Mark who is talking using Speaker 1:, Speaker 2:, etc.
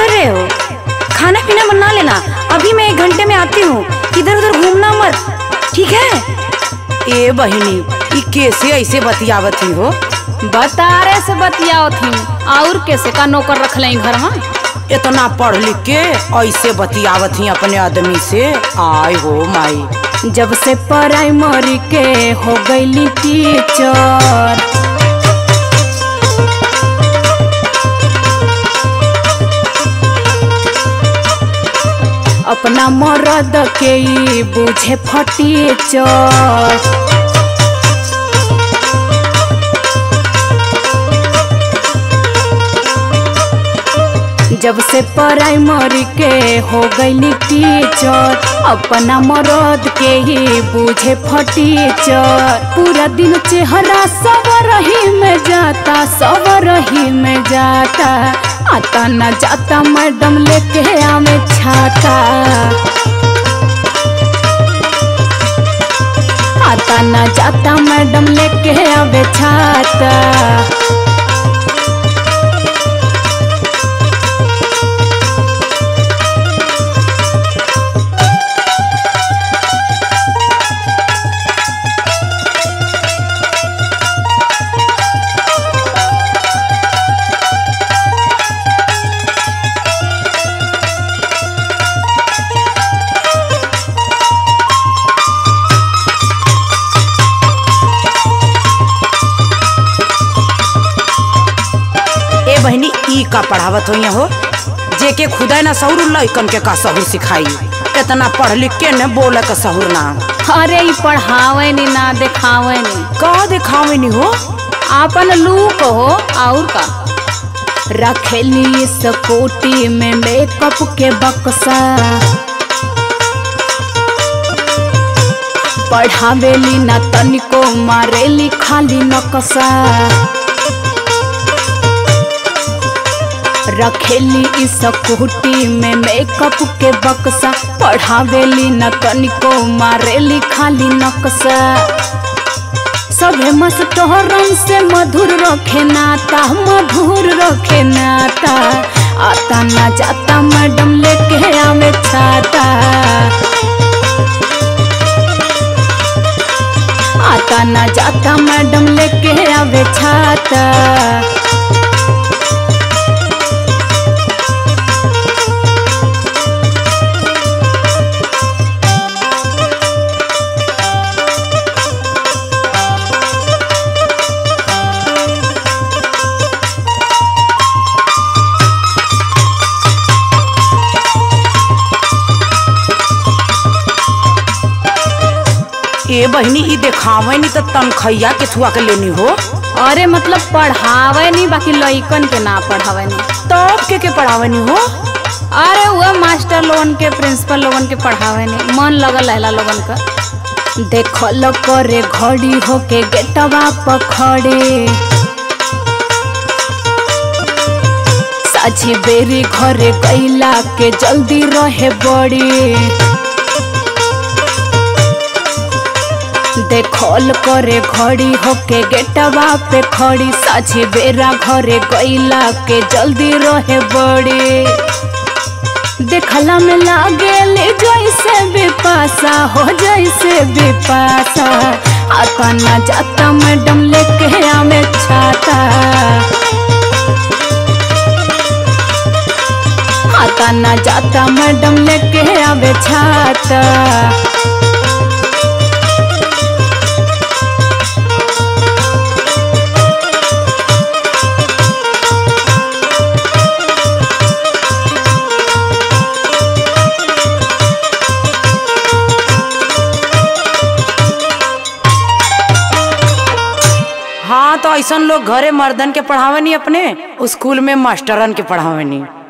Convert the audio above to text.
Speaker 1: कर रहे हो? खाना पीना बना लेना, अभी मैं 1 घंटे में आती हूँ। इधर उधर घूमना मत, ठीक है? ए बहिनी, ये कैसे ऐसे बतियावत ही हो?
Speaker 2: बतारे से बतियावत ही और कैसे का नौकर रख ले घर में?
Speaker 1: इतना पढ़ लिख के ऐसे बतियावत ही अपने आदमी से? आय हो माई,
Speaker 2: जब से प्राइमरी के हो गई टीचर, अपना मर्द के बुझे फटीचर। जब से प्राइमरी के हो गई टीचर, अपना मर्द के ही बुझे फटीचर। पूरा दिन चेहरा सवरही में जाता, सवरही में जाता। आता न जाता मैडम लेके आवे छाता, आता न जाता मैडम लेके आवे छाता।
Speaker 1: बहनी, ई का पढ़ावत हो जेके खुदा ना सहूर लइकन के का सहूर सिखाई? इतना पढ़ लिख के न बोले का सहूर ना।
Speaker 2: अरे ई पढ़ावे नी ना दिखावे नी।
Speaker 1: का दिखावे नी हो?
Speaker 2: आपन लूक हो और का। रखेली स्कूटी में मेकअप के बक्सा, पढ़ावेली ना तनिको मारेली खाली नक्शा। रखेली स्कूटी में मेकअप के बक्सा, पढ़ावेली न तनिको मारेली खाली नक्शा। सभे मास्टरन से मधुर रखे नाता, मधुर रखे नाता। आता न जाता मैडम लेके आवे छाता, आता न जाता मैडम लेके आवे छाता।
Speaker 1: ए बहनी, ई देखावे नी तो तनखैया के थुआ के लेनी हो?
Speaker 2: अरे मतलब पढ़ावे नहीं, बाकी लइकन के ना पढ़ावे नहीं।
Speaker 1: तब के पढ़ावे नी हो?
Speaker 2: अरे वो मास्टर लोगन के, प्रिंसिपल लोगन के पढ़ावे नहीं। मन लगल है लोगन का। देखल करे घड़ी होके गेटवा पखड़े, साझी बेरी घरे गईला के जल्दी रहे बड़ी। देखल करे घड़ी होके गेटवा पे खड़ी, साझी बेरा घरे गईला के जल्दी रहे बड़ी। देखला में लागेले जैसे बिपाशा हो, जैसे बिपाशा। आता न जाता मैडम लेके आवे छाता, आता न जाता मैडम लेके आवे छाता।
Speaker 1: हाँ, तो ऐसा लोग घरे मर्दन के पढ़ावे नहीं, अपने स्कूल में मास्टरन के पढ़ावे नहीं।